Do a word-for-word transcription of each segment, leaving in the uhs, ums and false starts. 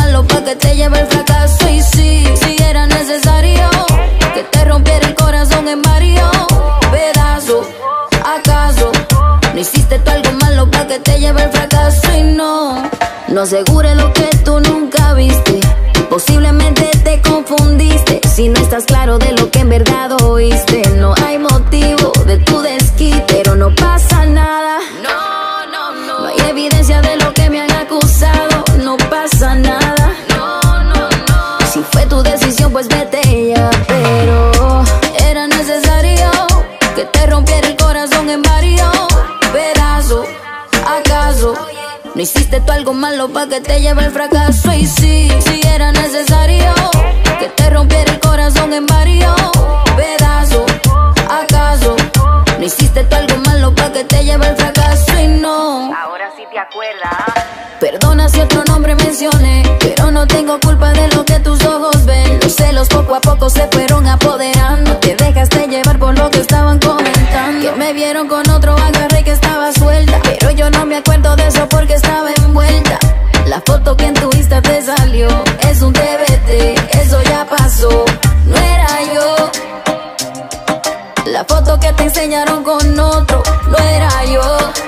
malo pa' que te lleve el fracaso. Y si, si era necesario que te rompiera el corazón en varios pedazos, ¿acaso no hiciste tú algo malo pa' que te lleve el fracaso? Y no, no asegures lo que tú nunca viste. Posiblemente te confundiste si no estás claro de lo que en verdad oíste. No hay motivo de tu desquite, pero no pasa nada. No, no, no. No hay evidencia de lo que me han acusado. No pasa nada. No, no, no. Si fue tu decisión, pues vete ya. Pero era necesario que te rompiera el corazón en varios pedazos. ¿Acaso no hiciste tú algo malo pa' que te lleve el fracaso? Y si, si era necesario que te rompiera el corazón en varios pedazos, ¿acaso no hiciste tú algo malo pa' que te lleve el fracaso? Y no, ahora sí te acuerdas. Perdona si otro nombre mencioné, pero no tengo culpa de lo que tus ojos ven. Los celos poco a poco se fueron apoderando. Te dejaste llevar por lo que estaban comentando. Que me vieron con otro, agarré que estaba suelta, pero yo no me acuerdo de eso porque estaba envuelta. La foto que en tu Insta te salió es un D V D, eso ya pasó, no era yo. La foto que te enseñaron con otro, no era yo.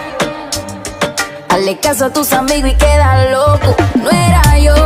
Hazle caso a tus amigos y queda loco, no era yo.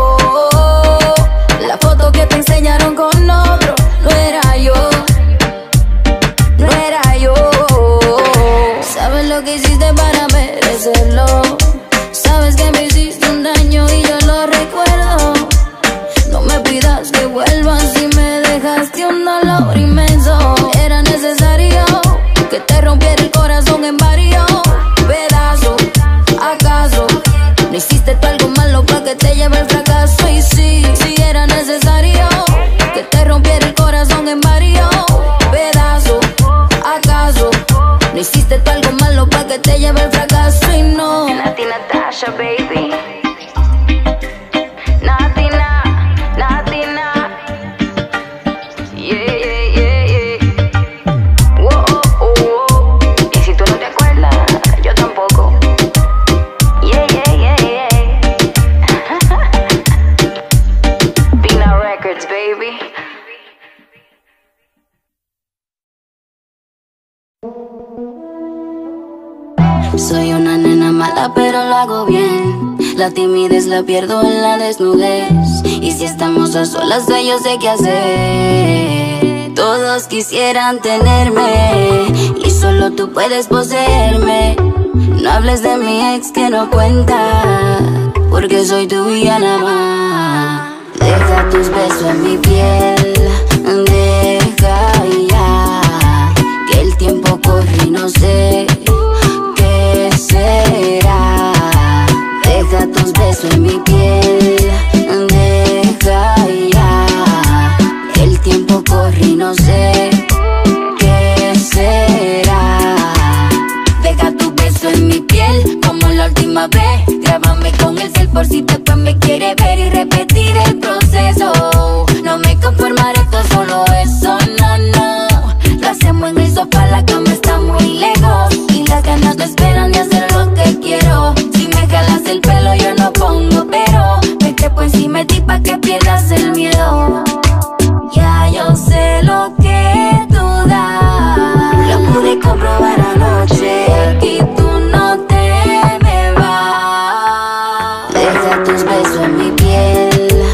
La foto que te enseñaron con otro, no era yo. No era yo. Sabes lo que hiciste para merecerlo. Sabes que me hiciste un daño y yo lo recuerdo. No me pidas que vuelvas si me dejaste un dolor inmenso. Era necesario que te rompiera el corazón en varios pedazos. ¿Acaso no hiciste tú algo malo pa' que te lleve el fracaso? Y si, si era necesario que te rompiera el corazón en varios pedazos, ¿acaso no hiciste tú algo malo pa' que te lleve el fracaso? Y no, Nati Natasha, baby. Nati na, Nati na. Yeah, yeah, yeah, yeah. Whoa, oh, oh. Y si tú no te acuerdas, yo tampoco. Yeah, yeah, yeah, yeah. Pina Records, baby. soy una nena mala pero lo hago bien. La timidez la pierdo en la desnudez. Y si estamos a solas yo sé qué hacer. Todos quisieran tenerme y solo tú puedes poseerme. No hables de mi ex que no cuenta, porque soy tuya nada más. Deja tus besos en mi piel, deja ya, que el tiempo corre y no sé qué será. Deja tus besos en mi piel, deja ya, el tiempo corre y no sé qué será. Deja tu beso en mi piel como la última vez. Grábame con el cel por si después me quiere ver y repetir el proceso. No me conformaré con solo eso, no, no. Lo hacemos en el sofá, la cama está muy lejos y las ganas no esperan de hacer lo que quiero. Si me jalas el pelo yo no pongo pero, me trepo encima de ti pa' que pierdas el miedo. Ya yo sé lo que tú das, lo pude comprobar anoche. Aquí tú no te me vas. Deja tus besos en mi piel,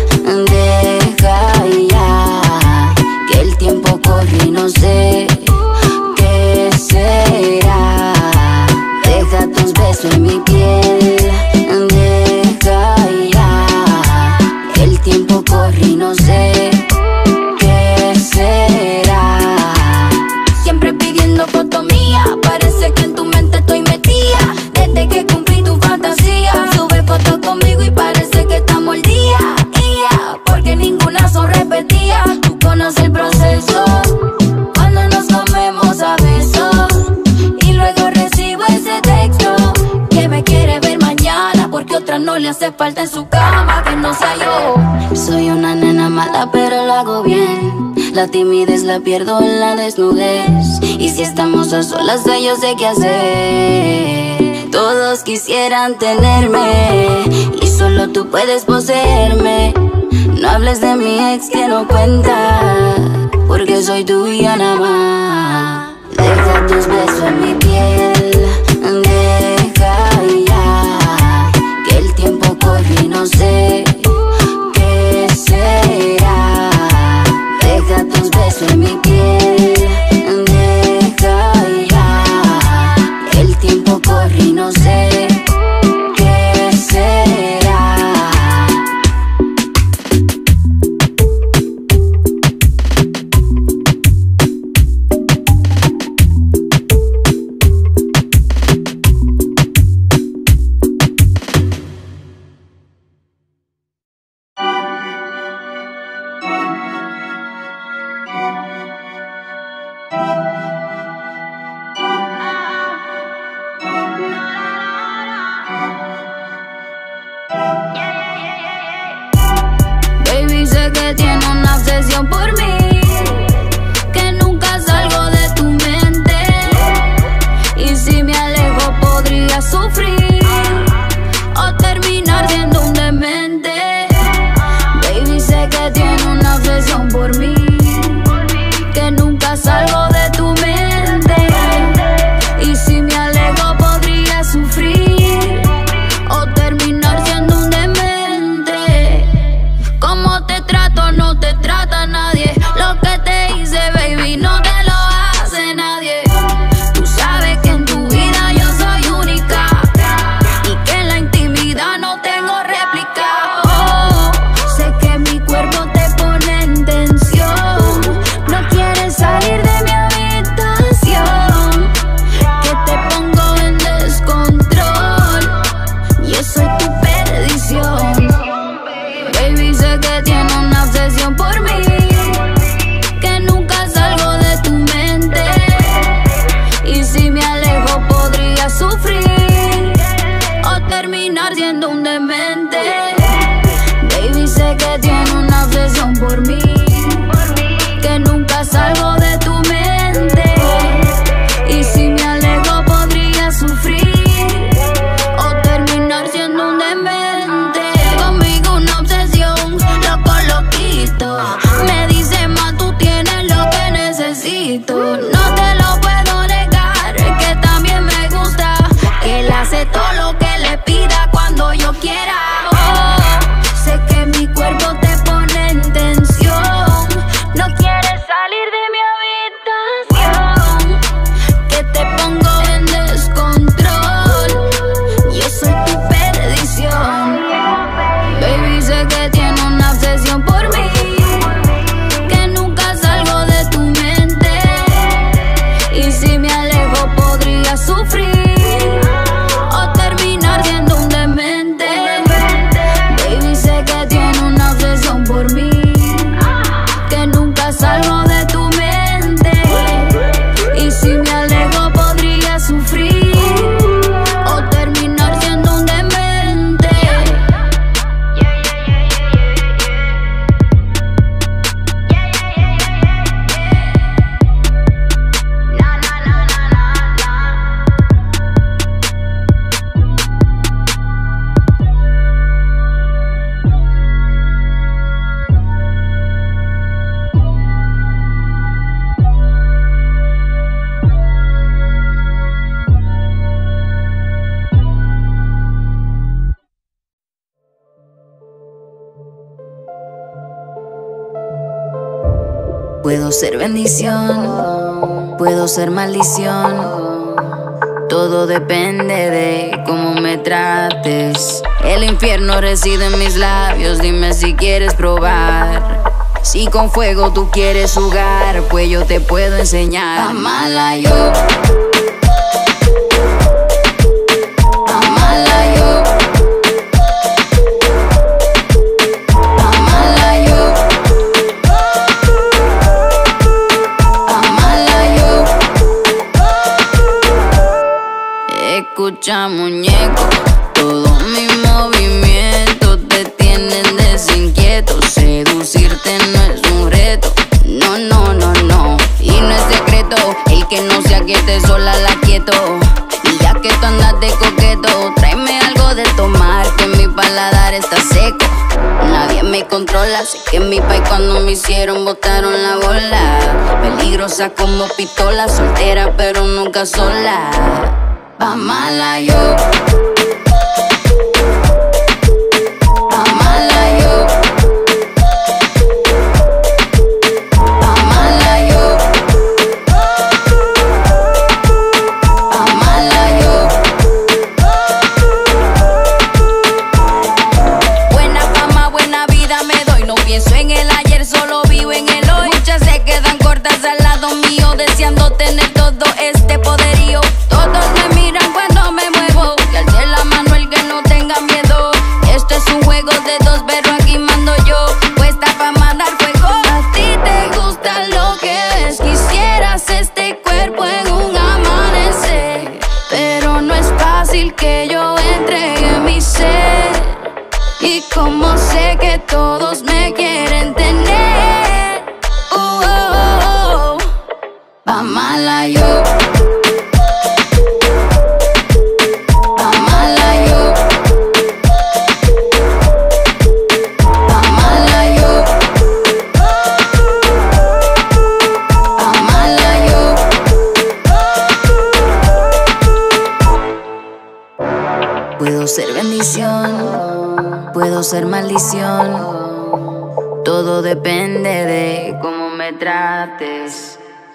deja ya, que el tiempo corre y no sé qué será. Deja tus besos en mi piel, deja ya, el tiempo corre y no sé qué será. Siempre pidiendo foto mía, parece que en tu mente estoy metida. Desde que cumplí tu fantasía, sube fotos conmigo y parece que estamos al día. Y ya, porque ninguna son repetidas. Tú conoces el proceso, cuando nos comemos a besos y luego recibo ese texto que me quiere ver mañana, porque otra no le hace falta en su cama que no sea yo. Soy una nena mala pero lo hago bien. La timidez la pierdo en la desnudez. Y si estamos a solas yo sé qué hacer. Todos quisieran tenerme y solo tú puedes poseerme. No hables de mi ex que no cuenta, porque soy tuya nada más. Deja tus besos en mi piel, deja ya, que el tiempo corre y no sé qué será. Deja tus besos en mi piel, deja ya, que el tiempo corre y no sé qué será. Baby, sé que tienes una obsesión por mí, que nunca salgo de tu mente, y si me alejo podría sufrir o terminar siendo un demente. Baby, sé que tienes una obsesión por mí, que nunca salgo de tu mente, y si me alejo podría sufrir o terminar siendo un demente. Como te trato no te trata nadie, lo que te hice baby no te lo hace nadie. Tú sabes que en tu vida yo soy única y que en la intimidad no tengo réplica. Oh, sé que mi cuerpo te pone en tensión, no quieres salir de mi habitación, que te pongo en descontrol y yo soy tu perdición. Baby, sé que tienes una obsesión por mí, que nunca salgo de tu mente, y si me alejo podría sufrir o terminar siendo un demente. Baby, sé que tienes una obsesión por mí, que nunca salgo de tu mente, y si me alejo podría sufrir o terminar siendo un demente. Conmigo una obsesión, loco loquito, me dice más tú tienes lo que necesito. No te lo puedo negar, que también me gusta que él hace todo lo que le pida cuando yo quiera. Oh, sé que mi cuerpo te pone en tensión, no quieres salir de mi habitación, que te pongo en descontrol, yo soy tu perdición. Baby, sé que tienes una obsesión por mí, que nunca salgo de tu mente, y si me alejo podría sufrir o terminar siendo un demente. Baby, sé que tienes una obsesión por mí, que nunca salgo de tu mente, y si me alejo podría sufrir o terminar siendo un demente. Puedo ser bendición, puedo ser maldición, todo depende de cómo me trates. El infierno reside en mis labios, dime si quieres probar. Si con fuego tú quieres jugar, pues yo te puedo enseñar. Amala yo, amala yo, amala yo, amala yo. Escucha, muñeco, todos mis movimientos te tienen desinquieto. Seducirte no es un reto, no, no, no, no. Y no es secreto, el que no se aquiete sola me controla. Sé que en mi país cuando me hicieron botaron la bola. Peligrosa como pistola, soltera pero nunca sola. Pa' mala yo. Deseando tener todo este poderío. Todos me miran cuando me muevo y alce la mano el que no tenga miedo. Esto es un juego de dos, pero aquí mando yo, puesta pa' mandar fuego. A ti te gusta lo que ves, quisieras este cuerpo en un amanecer, pero no es fácil que yo entregue mi ser. Y como sé que todos me quieren tener, uh, oh, oh, oh. Pa' mala yo. Pa' mala yo. Pa' mala yo. Pa' mala yo. Puedo ser bendición, puedo ser maldición. Todo depende de cómo me trates.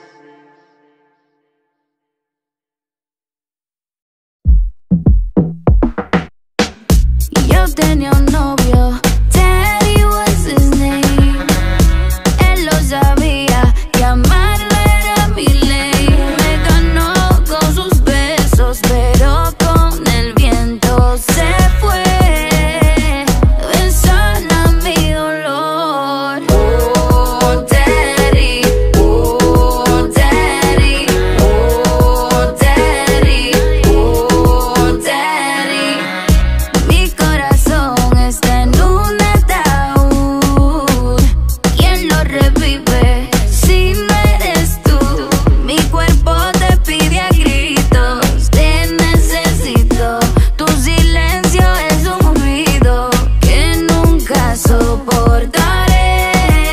Yo tenía un novio, Teddy was his name. Él lo sabía y amarlo era mi ley. Me ganó con sus besos, pero con el viento se fue. Sana mi dolor. Oh, Teddy, oh, Teddy, oh, Teddy, oh, Teddy. Mi corazón está en un ataúd. ¿Quién lo revive si no eres tú? Mi cuerpo te pide a gritos, te necesito. Tu silencio es un ruido que nunca soportaré.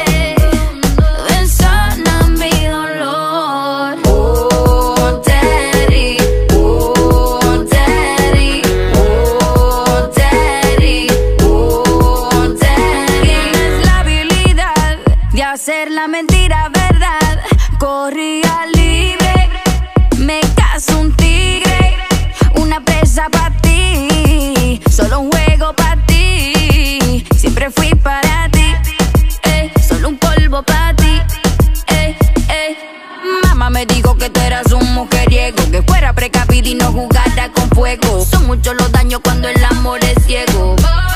Ven, sana mi dolor. Oh, Teddy, oh, Teddy, oh, Teddy, oh, Teddy. Tienes la habilidad de hacer la mentira verdad. Corría libre, me caso un tigre, una presa para ti, solo un juego para ti. Siempre fui para ti, eh, solo un polvo para ti, eh, eh. Mamá me dijo que tú eras un mujeriego, que fuera precavida y no jugara con fuego. Son muchos los daños cuando el amor es ciego.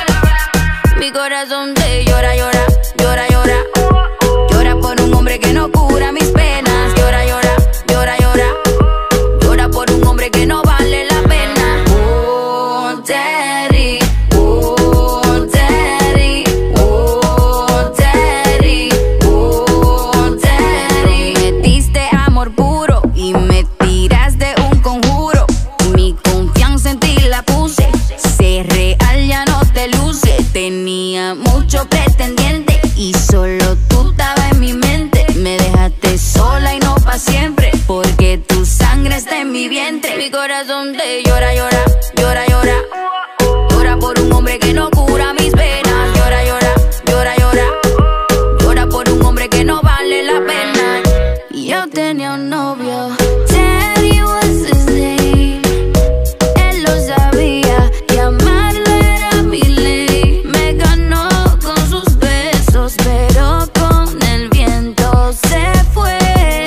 Mi corazón te llora, llora, llora, llora. Llora por un hombre que no cura mis penas. Llora, llora, llora, llora. Llora por un hombre que no vale la pena. Oh, Teddy, oh, Teddy, oh, Teddy, oh, Teddy. Me diste amor puro y me tiraste un conjuro. Mi confianza en ti la puse, ser real ya no te luce. Tenía mucho pretendiente y solo tú estabas en mi mente. Me dejaste sola y no pa' siempre, porque tu sangre está en mi vientre. Mi corazón te llora, llora, llora, llora. Llora por un hombre que no cura mis penas. Llora, llora, llora, llora. Llora por un hombre que no vale la pena. Yo tenía un novio, Teddy was his name. Él lo sabía y amarlo era mi ley. Me ganó con sus besos, pero con el viento se fue.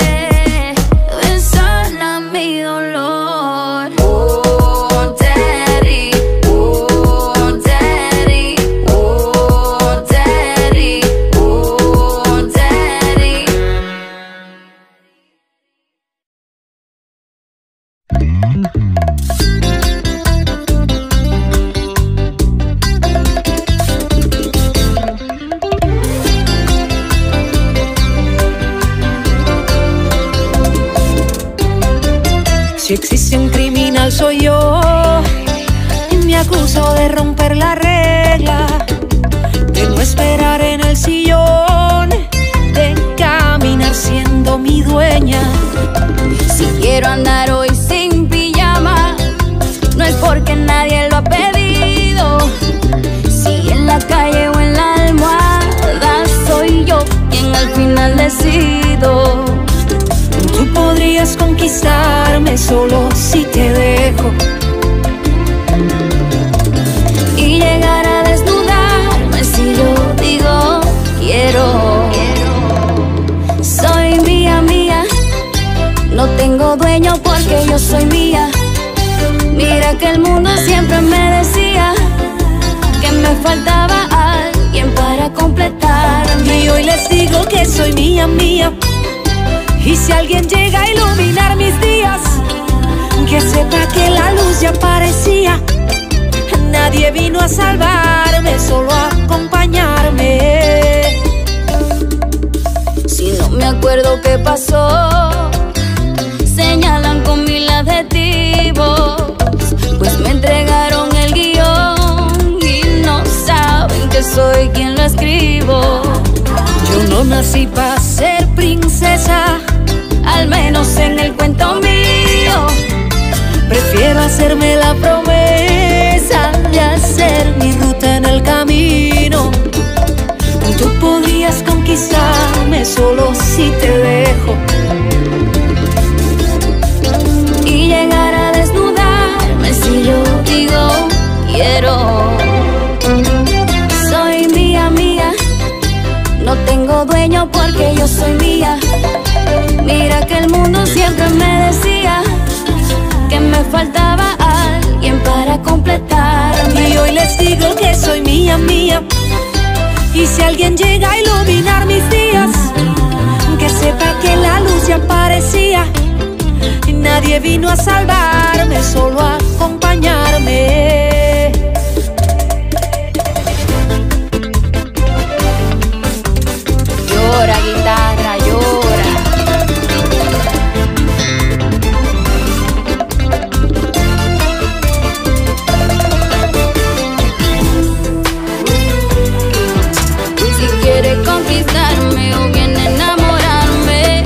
Ven, sana mi dolor. Oh, Teddy. no esperar en el sillón, de caminar siendo mi dueña. Si quiero andar hoy sin pijama, no es porque nadie lo ha pedido. Si en la calle o en la almohada, soy yo quien al final decido. Tú podrías conquistarme solo si te dejo, y llegar a desnudarme si yo digo quiero. Soy mía, mía, no tengo dueño porque yo soy mía. Mira que el mundo siempre me decía que me faltaba alguien para completarme. y hoy les digo que soy mía, mía. Y si alguien llega a iluminar mis días, que sepa que la luz ya aparecía. Nadie vino a salvarme, solo a acompañarme. Si no me acuerdo qué pasó, señalan con mil adjetivos, pues me entregaron el guión y no saben que soy quien lo escribo. Yo no nací para ser princesa, Al menos en el cuento mío. prefiero hacerme la promesa de hacer mi ruta en el camino. Tú podrías conquistarme solo si te dejo, Y llegar a desnudarme si yo digo quiero. Soy mía, mía, no tengo dueño porque yo soy mía. Mira que el mundo siempre me decía que me faltaba alguien para completarme. y hoy les digo que soy mía, mía. Y si alguien llega a iluminar mis días, que sepa que la luz ya aparecía. Y nadie vino a salvarme, solo a acompañarme. Llora, guitarra, llora. Si quiere conquistarme o bien enamorarme,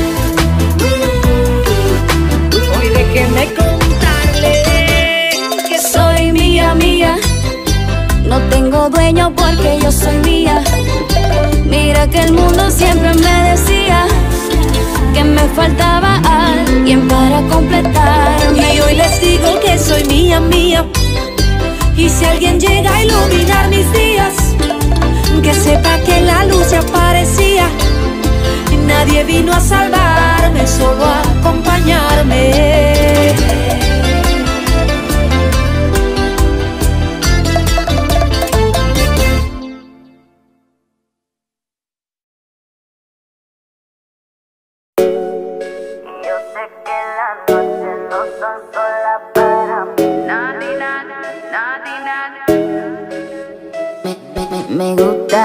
Hoy déjeme contarle que soy mía, mía. No tengo dueño porque yo soy mía. Mira que el mundo siempre me decía que me faltaba alguien para completarme. y hoy les digo que soy mía, mía. Y si alguien llega a iluminar mis días, que sepa que la luz ya aparecía. Y nadie vino a salvarme, solo a acompañarme. Yo sé que las noches no son solas para mí. Nadi, nada, nadi, nada. Me, me, me, me gusta.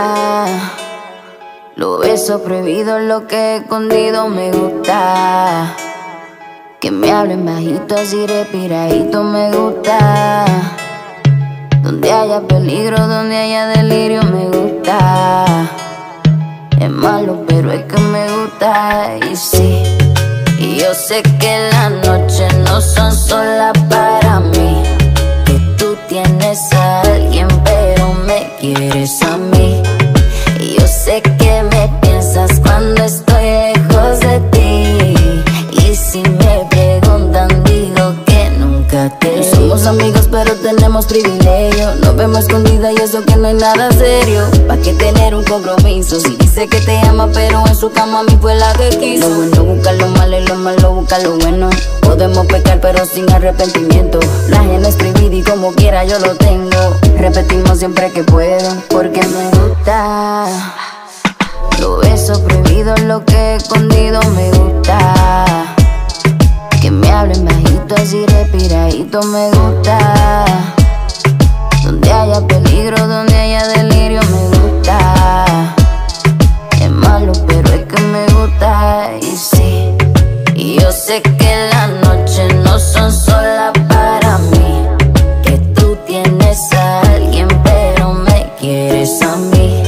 Lo beso prohibido, lo que he escondido me gusta. Que me hablen bajito, así respiradito me gusta. Donde haya peligro, donde haya delirio me gusta. Es malo, pero es que me gusta. Y sí, y yo sé que las noches no son solas para mí. Que tú tienes a alguien, pero me quieres a mí. Y yo sé que me piensas cuando estoy lejos de ti. Y si me preguntan, digo que nunca te vi. Somos amigos, pero tenemos privilegio. Nos vemos escondidas y eso que no hay nada serio. ¿Pa' qué tener un compromiso? Si dice que te ama, pero en su cama a mí fue la que quiso. Lo bueno busca lo malo y lo malo busca lo bueno. Podemos pecar, pero sin arrepentimiento. La ajena es prohibida y como quiera yo lo tengo. Repetimos siempre que puedo, porque me gusta. Lo beso prohibido, lo que he escondido me gusta. Que me hablen bajito, así respiradito me gusta. Donde haya peligro, donde haya delirio me gusta. Es malo, pero es que me gusta. Y sí, y yo sé que las noches no son solas para mí. Que tú tienes a alguien, pero me quieres a mí.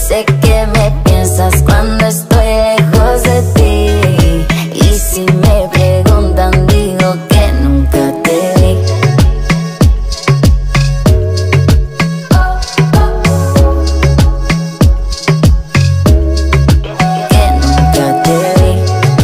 sé que me piensas cuando estoy lejos de ti. Y si me preguntan digo que nunca te vi. Que nunca te vi.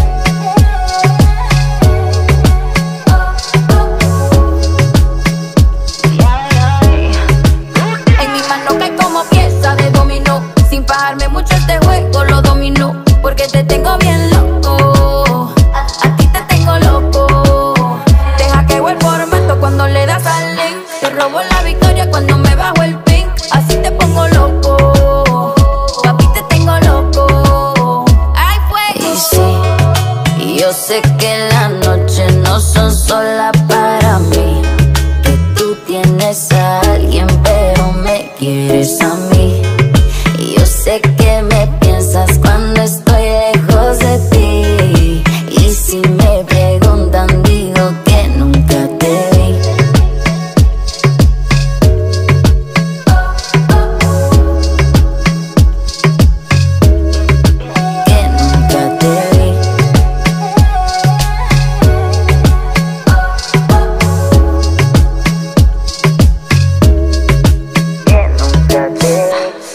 En mi mano cae como pieza de dominó. Sin pagarme mucho este juego lo dominó. Porque te tengo bien loco. A, a ti te tengo loco. Deja que vuelva el formato cuando le das al link. Te robo la victoria cuando me bajo el pink. Así te pongo loco. Papi te tengo loco. Ay fue. Y sí, y yo sé que las noches no son solas para mí. Que tú tienes a alguien pero me quieres a mí. Y yo sé que me piensas cuando estoy lejos de ti. Y si me preguntan digo que nunca te vi. Que nunca te vi. Que nunca te vi.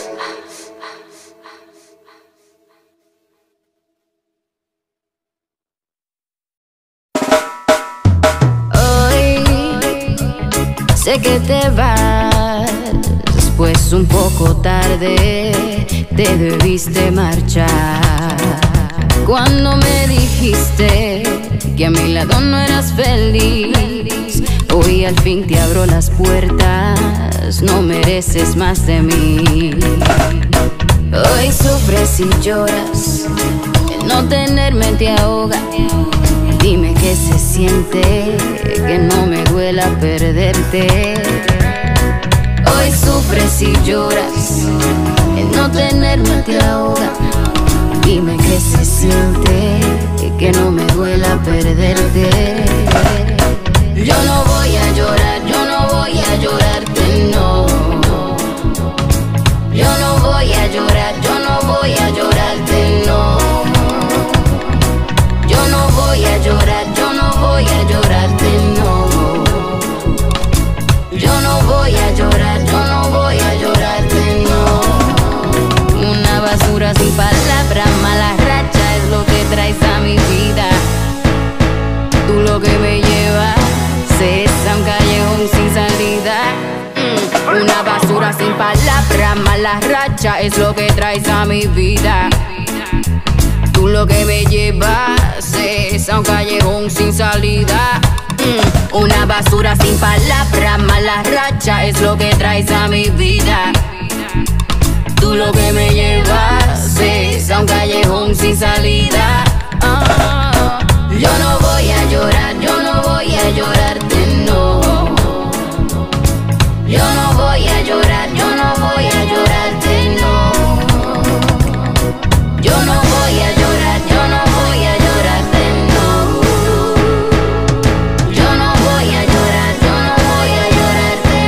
Hoy sé que te vas, pues un poco tarde te debiste marchar. Cuando me dijiste que a mi lado no eras feliz, hoy al fin te abro las puertas, no mereces más de mí. Hoy sufres y lloras, el no tenerme te ahoga. Dime qué se siente, que no me duela perderte. Hoy sufres y lloras, el no tenerme te ahoga. Dime qué se siente, que no me duela perderte. Yo no voy a llorar, yo no voy a llorarte, no. Yo no voy a llorar, yo no voy a llorarte, no. Yo no voy a llorar, yo no voy a llorarte, no. Yo no voy a llorar, yo no voy a llorarte, no. Una basura sin palabras, mala racha es lo que traes a mi vida. Tú lo que me llevas es a un callejón sin salida. Mm. Una basura sin palabras, mala racha es lo que traes a mi vida. Tú lo que me llevas es a un callejón sin salida. Mm. Una basura sin palabras, mala racha es lo que traes a mi vida. Tú lo que me llevas es a un callejón sin salida. Ah. Yo no voy a llorar, yo no voy a llorarte, no. Yo no voy a llorar, yo no voy a llorarte, no. Yo no voy a llorar, yo no voy a llorarte, no. Yo no voy a llorar, yo no voy a llorarte,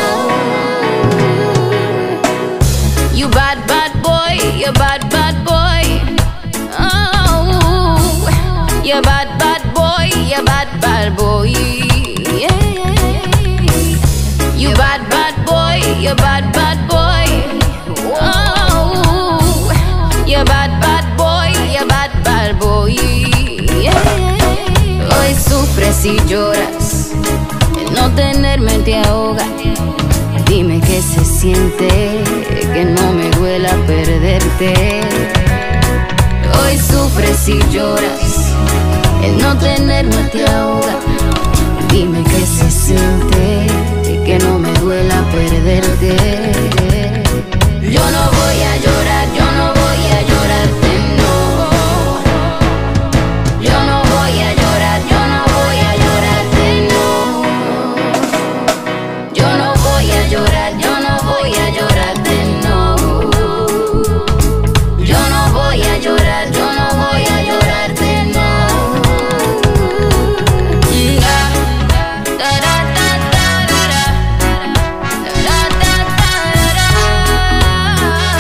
no. You bad, bad boy, you bad, bad boy. Oh, you bad, bad boy, you bad, bad boy. Yeah. You bad, bad boy, you bad, bad boy. Oh, you bad, bad boy, you bad, bad boy. Yeah. Hoy sufres y lloras, el no tenerme te ahoga. Dime qué se siente, que no me duela perderte. Hoy sufres y lloras, el no tenerme te ahoga. Dime qué se siente, que no me duela perderte. Yo no voy a llorar, yo no voy a llorarte, no. Yo no voy a llorar, yo no voy a llorarte, no. Yo no voy a llorar, yo no voy a llorarte, no. Yo no voy a llorar, yo no voy a llorarte, no. Da, da, da, da, da, da, da, da, da, da, da.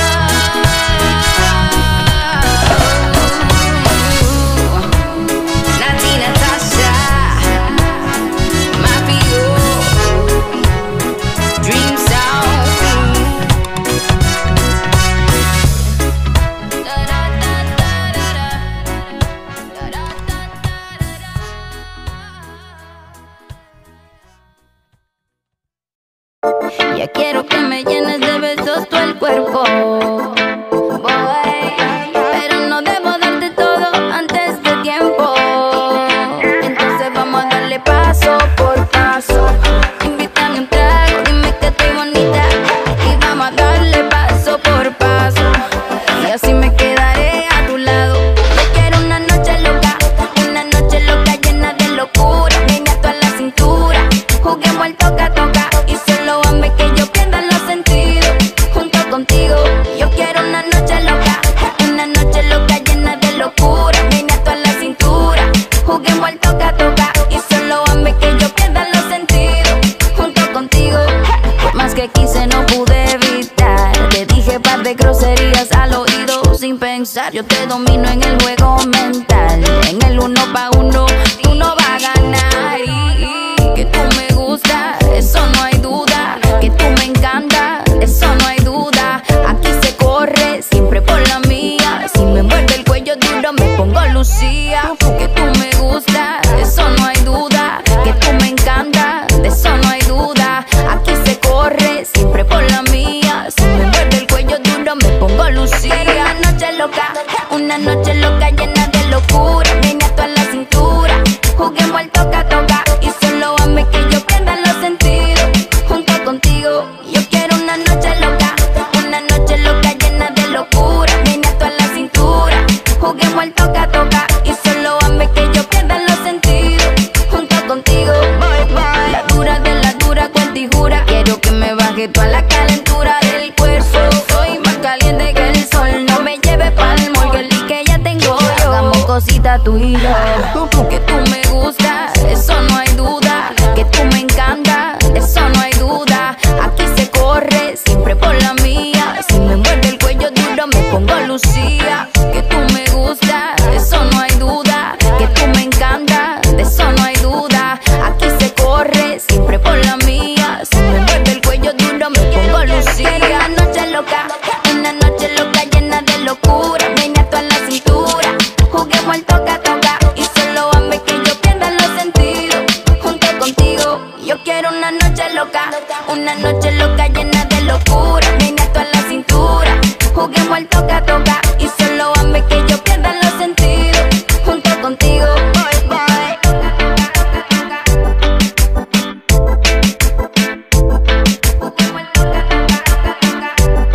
una noche loca, una noche loca llena de locura. Vine a toda la cintura, juguemos al toca toca y solo hazme que yo pierda los sentidos junto contigo. Por más que quise no pude evitar, te dije par de groserías al oído sin pensar. Yo te domino en el juego mental, en el uno pa' uno tú no vas a ganar. Y que tú me gustas, eso no hay duda. Que tú me encantas, eso no hay duda. Aquí se corre siempre por la mía. Si me muerde el cuello duro me pongo Lucía. Que tú me gustas, eso no hay duda. Que tú me encantas, de eso no hay duda. Aquí se corre siempre por la mía. Si me muerde el cuello duro me pongo Lucía. Una noche loca, una noche loca llena de locura. Vine a toda la cintura, juguemos al toca toca y solo hazme que yo pierda los sentidos junto contigo. Yo quiero una noche loca, una noche loca llena de locura. Vine a toda la cintura, juguemos al toca toca y solo hazme que yo pierda los sentidos junto contigo. La dura de la dura cuenta y jura, quiero que me baje toda la calentura del cuerpo. Soy más caliente que el sol, no me lleves pa'l morgue y que ya tengo yo. Hagamos cositas tú y yo, que tú me gustas, eso no hay duda. Que tú me encantas, eso no hay duda. Aquí se corre siempre por la mía. Si me muerde el cuello duro me pongo Lucía. Que tú me gustas, eso no hay duda. Que tú me encantas, de eso no hay duda. Aquí se corre siempre por la mía. Si me muerde el cuello duro me pongo Lucía. Una noche loca, una noche loca llena de locura. Vine a toda la cintura, juguemos al toca toca y solo hazme que yo pierda los sentidos junto contigo. Yo quiero una noche loca, una noche loca llena de locura. Vine a toda la cintura, juguemos al toca toca y solo hazme que yo pierda los sentidos junto contigo. Bye, bye. Juguemos al toca toca.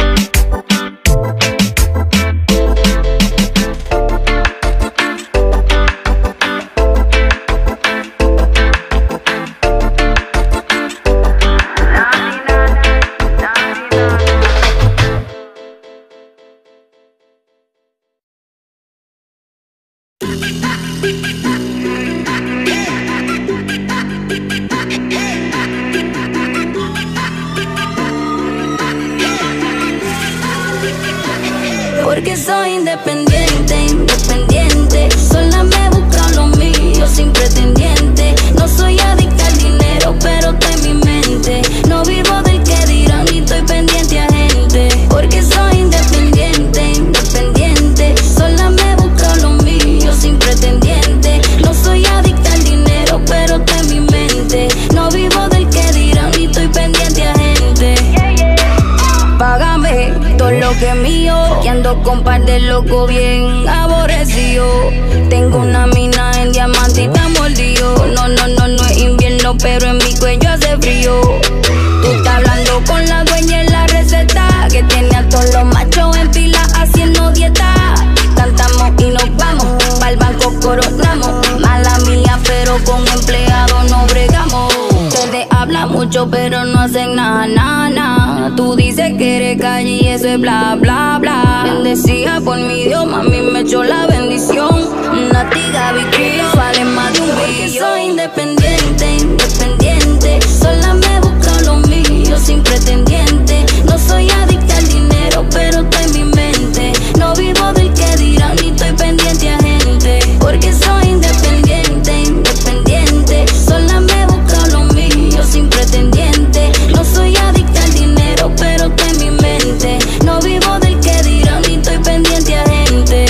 Porque soy independiente, independiente. Sola me busco lo mío sin pretendiente. No soy adicta al dinero, pero está en mi mente. No vivo del que dirán ni estoy pendiente a gente. Porque soy independiente, independiente. Sola me busco lo mío sin pretendiente. No soy adicta al dinero, pero está en mi mente. No vivo del que dirán ni estoy pendiente a gente. Págame todo lo que es mío, que ando con par de loco bien aborrecido. Tengo una mina en diamante y está mordido. No, no, no, no es invierno, pero en mi cuello hace frío. Tú estás hablando con la dueña en la receta, que tiene a todos los machos en fila haciendo dieta. Cantamos y nos vamos, pa'l banco coronamos. Mala mía, pero con empleados no bregamos. Ustedes hablan mucho, pero no hacen nada, nada, nada. Tú dices que eres calle y eso es bla, bla, bla. Bendecida por mi Dios, mami me echó la bendición. Nati, Gaby, Cris, vale más de un billón. Soy independiente, independiente. Sola me busco lo mío sin pretendiente. No soy adicta al dinero, pero está en mi mente. No vivo del que dirán ni estoy pendiente a gente. Porque soy independiente, independiente. Sola me busco lo mío sin pretendiente. No soy adicta al dinero, pero está en mi mente. No vivo del que dirán ni estoy pendiente a gente.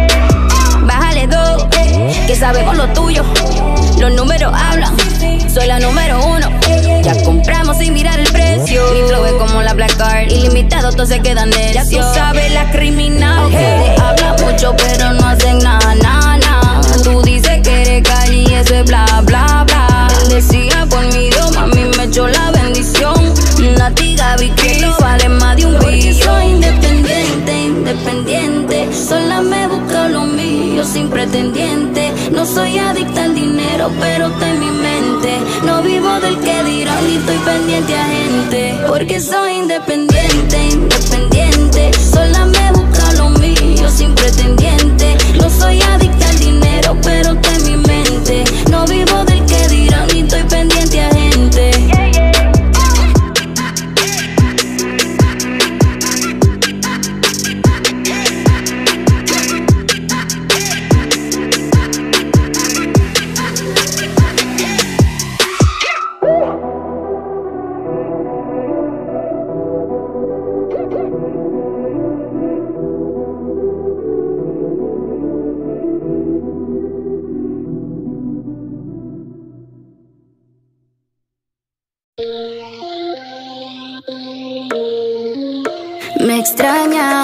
Bájale dos, que sabemos lo tuyo. Los números hablan, soy la número uno. Ya compramos sin mirar el precio. Mi flow es como la Black Card, ilimitado, todos se quedan necios. Ya tú sabes la criminal, hey. Habla mucho pero no hacen nada, nada, nada. Tú dices que eres calle y eso es bla, bla, bla. Bendecida por mi Dios, mami me echó la bendición. Nati, Gaby, Cris, vale más de un billón. Soy independiente, independiente. Sola me busco lo mío sin pretendiente. No soy adicta al dinero, pero está en mi mente. No vivo del que dirán ni estoy pendiente a gente. Porque soy independiente, independiente. Sola me extraña.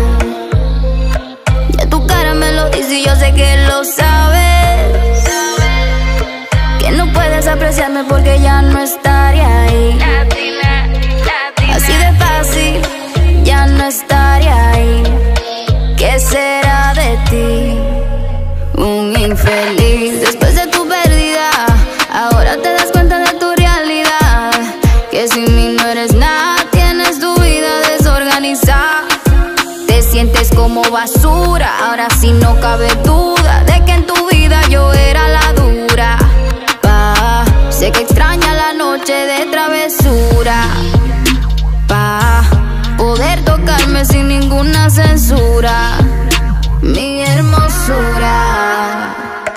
Ya tu cara me lo dice y yo sé que lo sabes. Que no puedes apreciarme porque ya no estaré ahí. Así de fácil, ya no estaré ahí. ¿Qué será de ti? Un infeliz después de tu pérdida. Ahora te das cuenta de tu realidad, que sin mí no eres nada. Tienes tu vida desorganizada. Te sientes como basura. Ahora sí no cabe duda de que en tu vida yo era la dura. Pa, sé que extraña la noche de travesura. Pa, poder tocarme sin ninguna censura. Mi hermosura.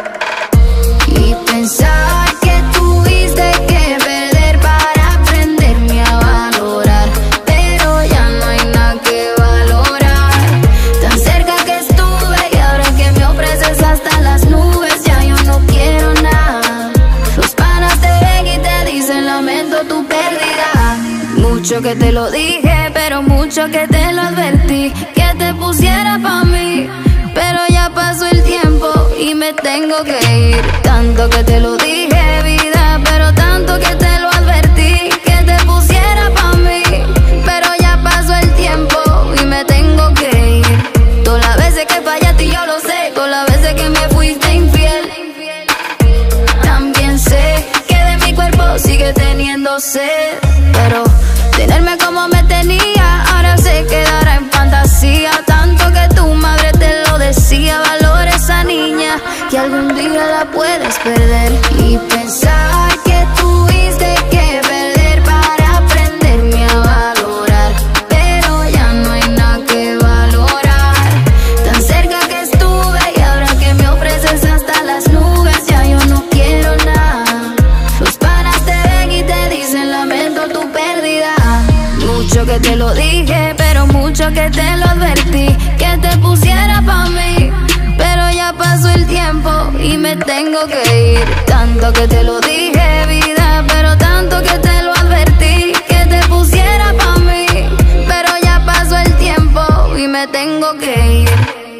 Y pensar que tuviste que perder para aprenderme a valorar, pero ya no hay nada que valorar. Tan cerca que estuve y ahora que me ofreces hasta las nubes, ya yo no quiero nada. Los panas te ven y te dicen lamento tu pérdida. Mucho que te lo dije, pero mucho que te lo advertí, que te pusiera pa' mí. Pero ya pasó el tiempo y me tengo que ir. Tanto que te lo dije, vida, pero tanto que te lo advertí, que te pusiera pa' mí. Pero ya pasó el tiempo y me tengo que ir. Todas las veces que fallaste yo lo sé, todas las veces que me fuiste infiel. También sé que de mi cuerpo sigue teniendo sed, pero tenerme como me tenía ahora se quedará en fantasía. Tanto que tu madre te lo decía, valora esa niña que algún día la puedes perder. Y pensar que tuviste que perder para aprenderme a valorar, pero ya no hay nada que valorar. Tan cerca que estuve y ahora que me ofreces hasta las nubes, ya yo no quiero nada. Los panas te ven y te dicen lamento tu pérdida. Mucho que te lo dije, pero mucho que te lo advertí, que te pusiera pa' mí. Pero ya pasó el tiempo y me tengo que ir. Tanto que te lo dije, vida, pero tanto que te lo advertí, que te pusiera pa' mí. Pero ya pasó el tiempo y me tengo que ir.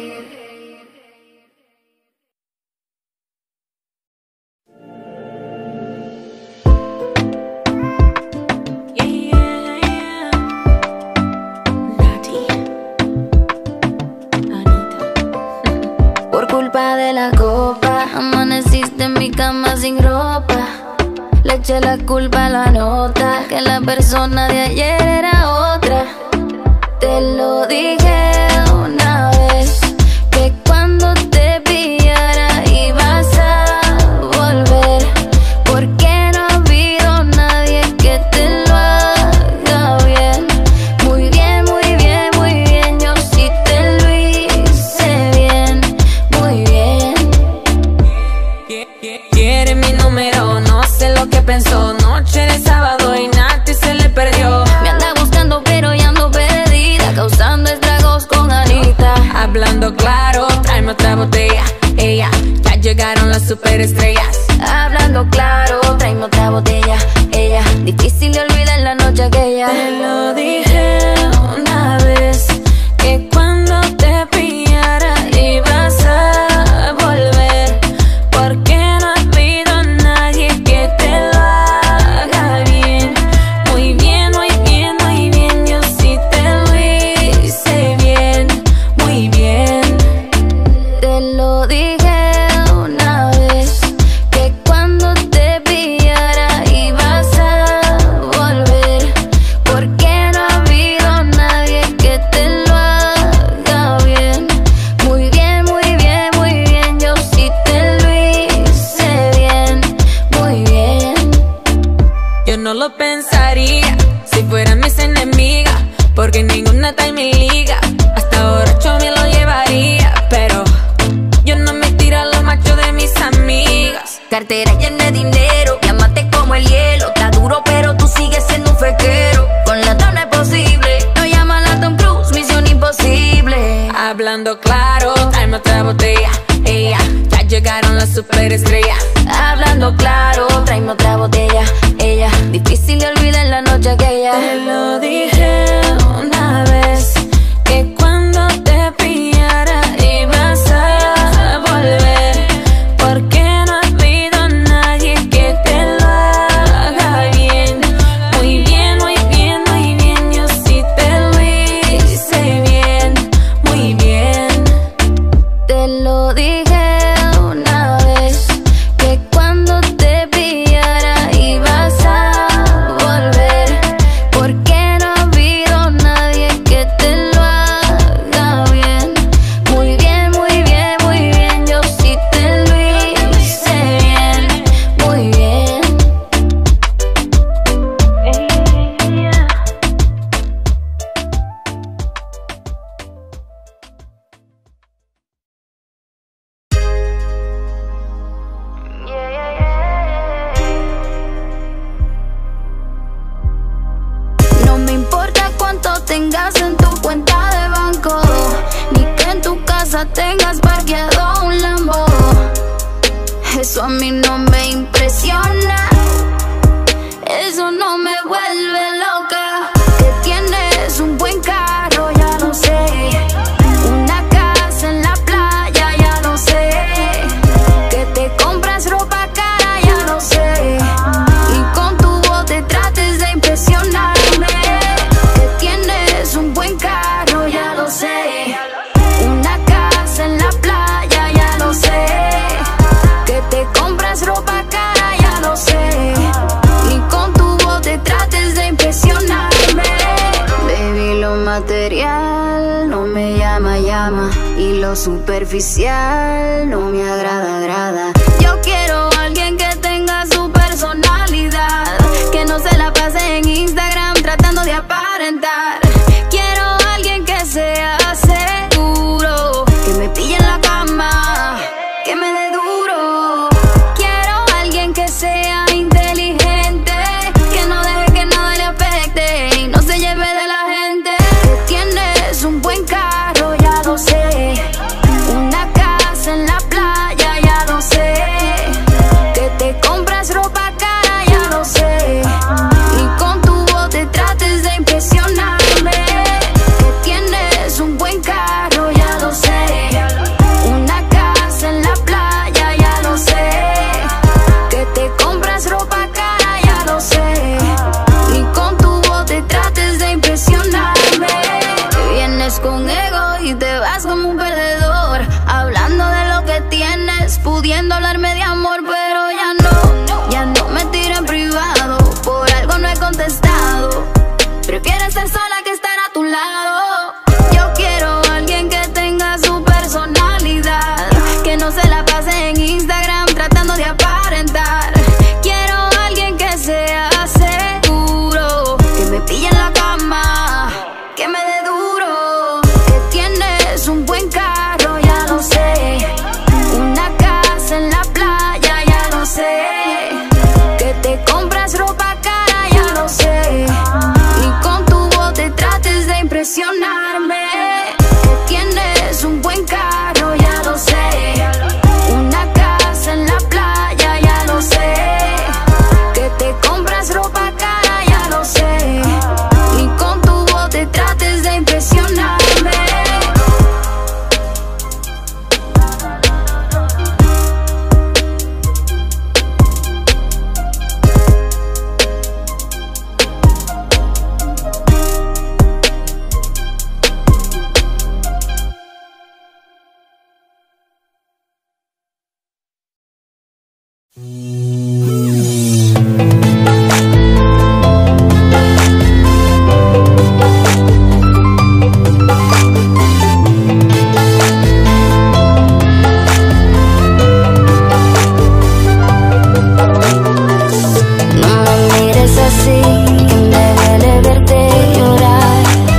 De la copa, amaneciste en mi cama sin ropa. Le eché la culpa a la nota, que la persona de ayer era otra. Te lo dije una vez, que cuando te pillara ibas a volver, porque no ha habido nadie que te lo haga bien. Muy bien, muy bien, muy bien, yo sí te lo hice bien. Quiere mi número, no sé lo que pensó. Noche de sábado y Nati se le perdió. Me anda buscando pero ya ando perdida, causando estragos con Anita. Hablando claro, tráeme otra botella. Ella, ya llegaron las superestrellas. Hablando claro, tráeme otra botella. Ella, difícil de olvidar la noche aquella. Te lo dije una vez, que cuando te pillara ibas a volver, porque no ha habido nadie que te lo haga bien. Muy bien, muy bien, muy bien, yo sí te lo hice bien. Muy bien. Te lo dije una vez, que cuando te pillara ibas a volver, porque no ha habido nadie que te lo haga bien. Muy bien, muy bien, muy bien, yo sí te lo hice bien. Muy bien. Yo no lo pensaría si fueran mis enemigas, porque ninguna está en mi liga. Hasta ahora yo me lo llevaría, pero yo no me tiro a los machos de mis amigas. Cartera llena de dinero, llámate como el hielo. Está duro pero tú sigues siendo un fequero. Con la tabla es posible, no llama a Tom Cruise, misión imposible. Hablando claro, tráeme otra botella. Ella, ya llegaron las superestrellas. Hablando claro, tráeme otra botella. Ella, difícil de olvidar la noche aquella. Te lo dije una vez, casa tengas parqueado un Lambo. Eso a mí no me impresiona, eso no me vuelve loca. Que tienes un buen carro, ya lo sé. Una casa en la playa, ya lo sé. Que te compras ropa cara, ya lo sé. Y con tu voz te trates de impresionarme. Que tienes un buen carro, ya lo sé. Una casa en la playa, ya lo sé. Que te compras ropa cara, ya lo sé. Y con tu voz te trates de impresionarme. Baby, lo material no me llama, llama. Y lo superficial no me agrada, agrada. Yo quiero a alguien que tenga su personalidad, que no se la pase en Instagram tratando de aparentar. Quiero a alguien que sea seguro, que me pille en la cama, que me dé duro. Quiero a alguien que sea inteligente, que no deje que nada le afecte y no se lleve de la gente. Que tienes un buen carro, ya lo sé. Una casa en la playa, ya lo sé. Que te compras ropa cara, ya lo sé. Y con tu voz te trates de impresionarme. Que tienes un buen carro, ya lo sé. Una casa en la playa, ya lo sé. Que te compras ropa cara, ya lo sé. Y con tu voz te trates de impresionarme. Que vienes con ego y te vas como un perdedor, hablando de lo que tienes, pudiendo hablarme de amor, pero ya no, ya no me tiro en privado. Por algo no he contestado. Prefiero estar sola que estar a tu lado. Yo quiero a alguien que tenga su personalidad, que no se la pase en Instagram tratando de aparentar. Quiero a alguien que sea seguro, que me pille en la cama, que me dé duro. Que tienes un buen carro, ya lo sé. Una casa en la playa, ya lo sé. Que te compras ropa cara, ya lo sé. Y con tu voz te trates de impresionarme. Que tienes un buen carro, ya lo sé. Una casa en la playa, ya lo sé. Que te compras ropa cara, ya lo sé. Y con tu voz te trates de impresionarme. No me mires así, que me duele verte llorar.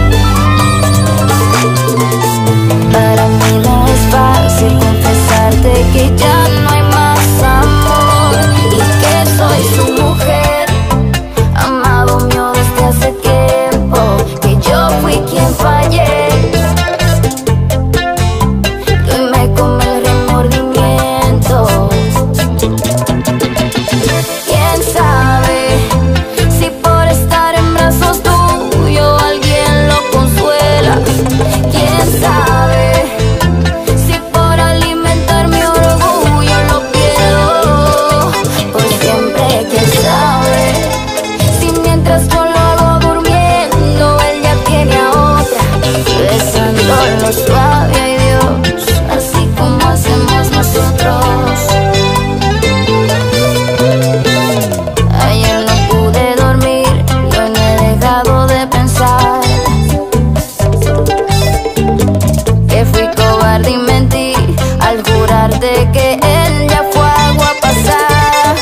Para mí no es fácil confesarte que ya no hay más amor y que soy su mujer, amado mío desde hace tiempo, que yo fui quien fallé. Y hoy me come el remordimiento. ¿Quién sabe si por estar en brazos tuyos alguien lo consuela? ¿Quién sabe si por alimentar mi orgullo lo pierdo por siempre? ¿Quién sabe si mientras yo lo hago durmiendo él ya tiene a otra besándolo suave? Ay Dios, así como hacemos nosotros. Ayer no pude dormir y hoy no he dejado de pensar que fui cobarde y mentí al jurarte que él ya fue algo a pasar,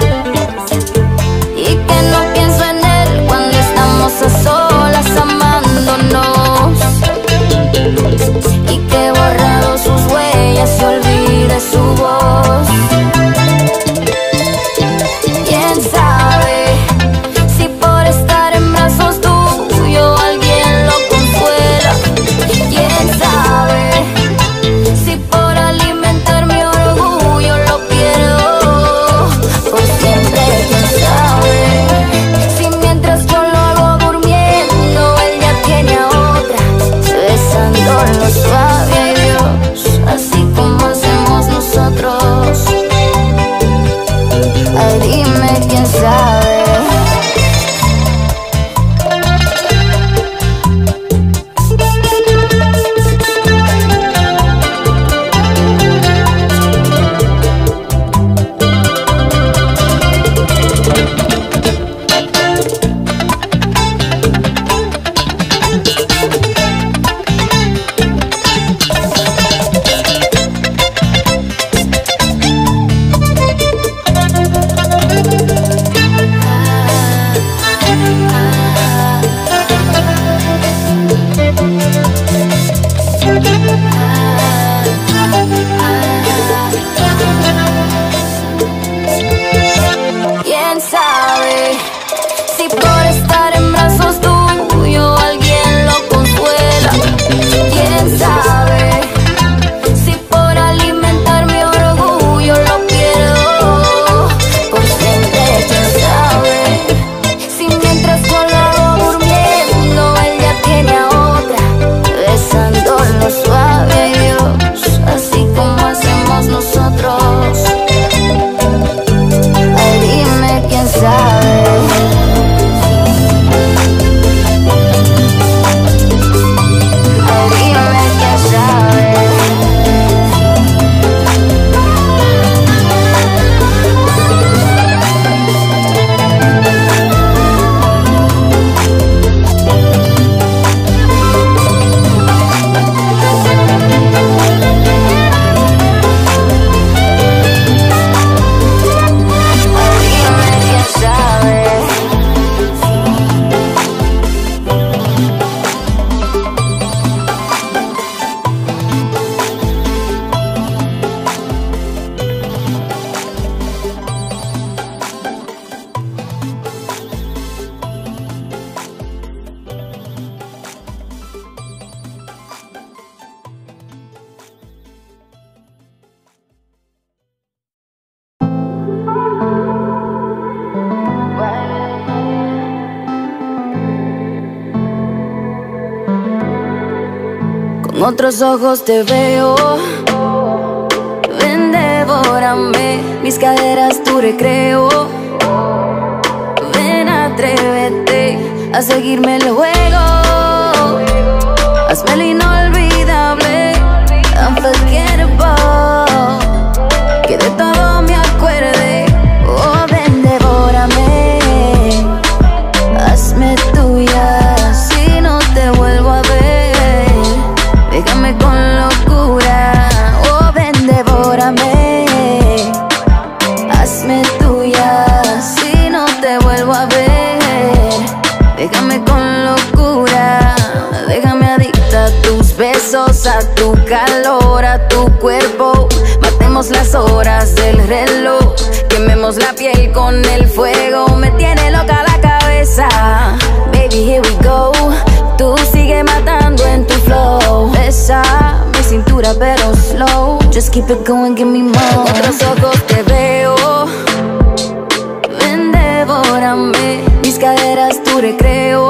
y que no pienso en él cuando estamos a solas amándonos. otros ojos te veo. Ven, devórame, mis caderas tu recreo. Ven, atrévete a seguirme el juego. Hazme el inolvidable, unforgettable, que de todo me acuerde. Oh, ven, devórame, hazme tuya, si no te vuelvo a ver, déjame con locura. Oh, ven, devórame, hazme tuya, si no te vuelvo a ver, déjame con locura. Déjame adicta a tus besos, a tu calor, a tu cuerpo. Matemos las horas del reloj, quememos la piel con el fuego. Me tiene loca la cabeza, baby, here we go. Tú sigue matando en tu flow. Besa mi cintura pero slow, just keep it going, give me more. Otros ojos te veo. Ven, devórame, mis caderas tu recreo.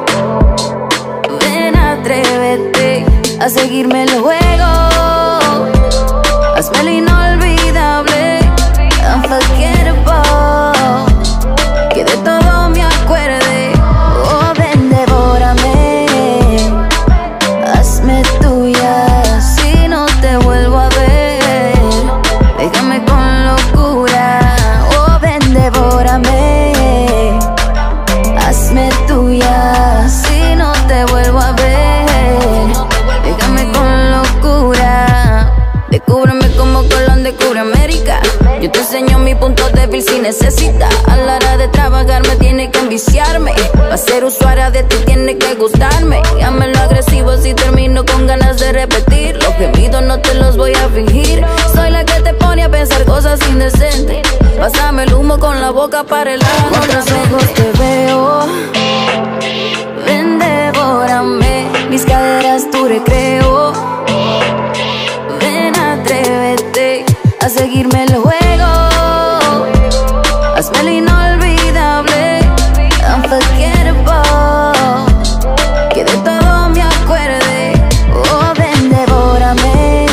Ven, atrévete a seguirme el juego. Hazme el inolvidable, unforgettable, que de todo me acuerde. Oh, ven, devórame, hazme tuya, si no te vuelvo a ver, déjame con locura. Oh, ven, devórame, hazme tuya, si no te vuelvo a ver, déjame con locura. Descúbreme como Colón descubre América. Yo te enseño mi punto débil si necesitas. A la hora de trabajar me tiene que enviciarme. Para ser usuaria de ti tiene que gustarme. Llámelo agresivo si termino con ganas de repetir. Los gemidos no te los voy a fingir. Soy la que te pone a pensar cosas indecentes. Pásame el humo con la boca para el ano. Otros ojos te veo. Ven, devórame, mis caderas tu recreo. Ven, atrévete a seguirme el juego. Hazme el inolvidable, unforgettable, que de todo me acuerde. Oh, ven, devórame,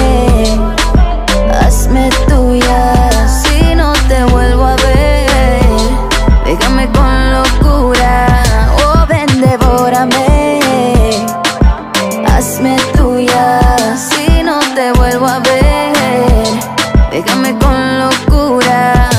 hazme tuya, si no te vuelvo a ver, déjame con locura. Oh, ven, devórame, hazme tuya, si no te vuelvo a ver, déjame con locura.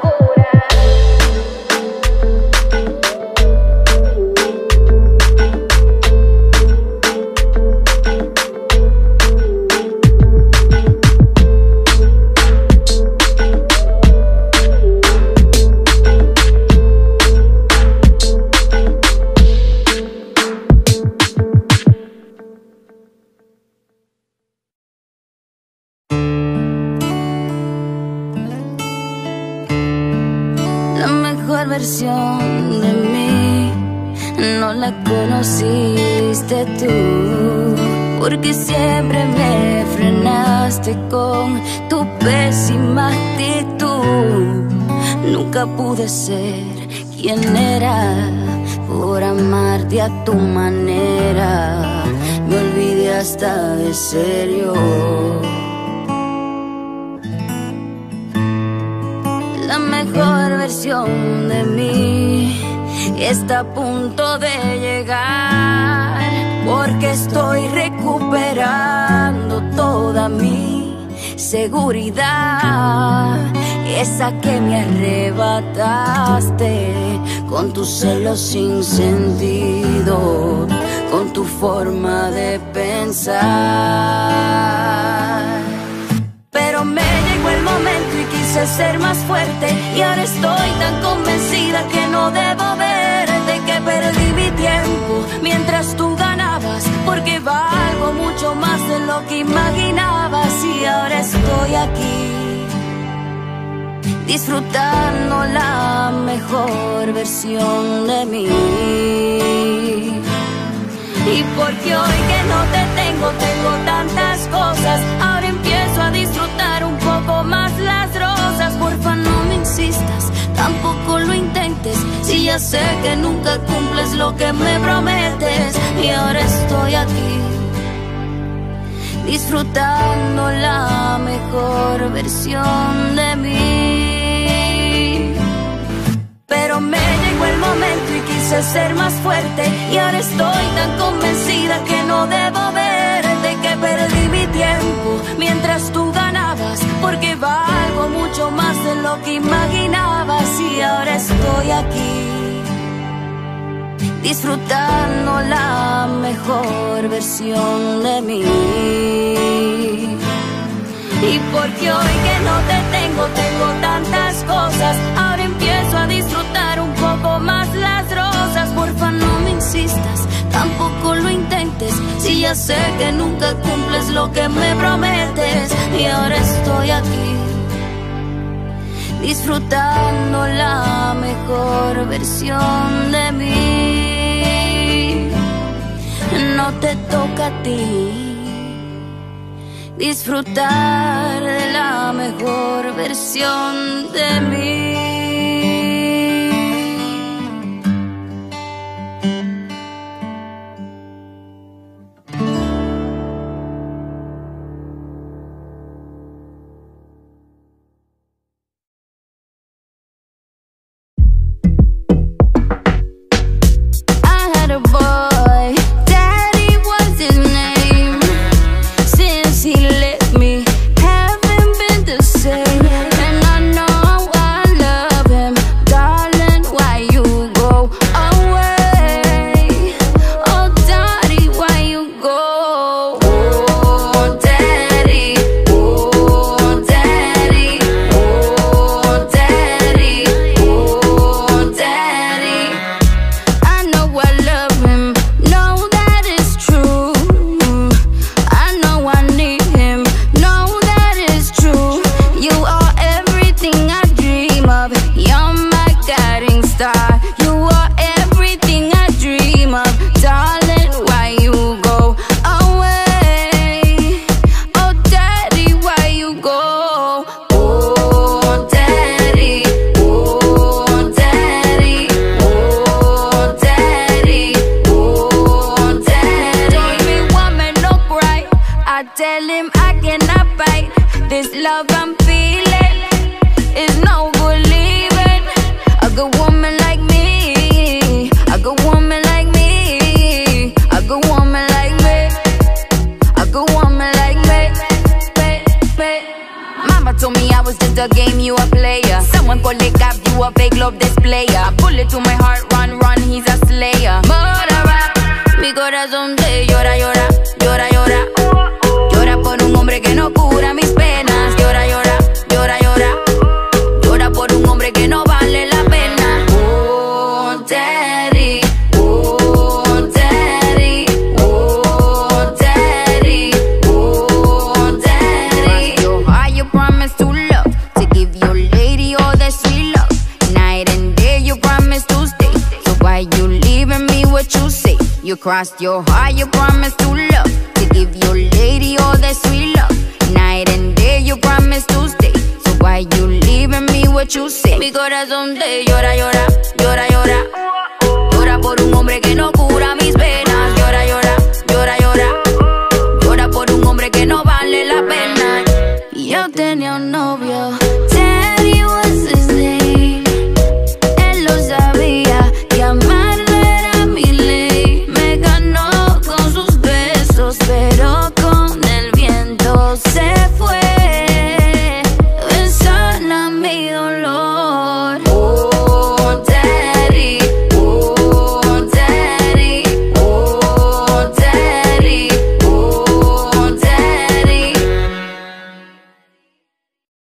Versión de mí no la conociste tú, porque siempre me frenaste con tu pésima actitud. Nunca pude ser quien era por amarte a tu manera. Me olvidé hasta de ser yo. La mejor versión de mí está a punto de llegar, porque estoy recuperando toda mi seguridad, esa que me arrebataste con tus celos sin sentido, con tu forma de pensar. Pero me llegó el momento y quise ser más fuerte, y ahora estoy tan convencida que no debo verte, que perdí mi tiempo mientras tú ganabas, porque valgo mucho más de lo que imaginabas. Y ahora estoy aquí disfrutando la mejor versión de mí. Y porque hoy que no te tengo, tengo tantas cosas, ahora empiezo a disfrutar un poco más las rosas. Porfa, no me insistas, tampoco lo intentes, si ya sé que nunca cumples lo que me prometes. Y ahora estoy aquí disfrutando la mejor versión de mí. Pero me llegó el momento y quise ser más fuerte, y ahora estoy tan convencida que no debo verte, que perdí mi tiempo mientras tú ganabas, porque valgo mucho más de lo que imaginabas. Y ahora estoy aquí disfrutando la mejor versión de mí. Y porque hoy que no te tengo, tengo tantas cosas, ahora empiezo a disfrutar un poco más las rosas. Porfa, no me insistas, tampoco lo intentes, si ya sé que nunca cumples lo que me prometes. Y ahora estoy aquí disfrutando la mejor versión de mí. No te toca a ti disfrutar de la mejor versión de mí. Crossed your heart, you promised to love, to give your lady all that sweet love. Night and day you promised to stay, so why you leaving me? What you say? Mi corazón te llora, llora, llora, llora. Llora por un hombre que no cura